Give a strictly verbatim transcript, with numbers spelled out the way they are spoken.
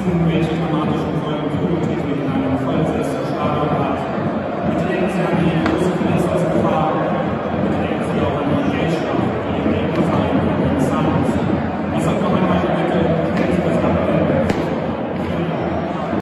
wissen, welche dramatischen Folgen Tontechnik in einem vollbesetzten Stadion hat. Ich denke, Sie haben hier